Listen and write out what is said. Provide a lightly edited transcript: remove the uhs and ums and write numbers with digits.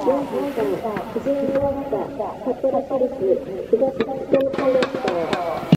4時間、藤井宮下、札幌パリス、東東京パレット。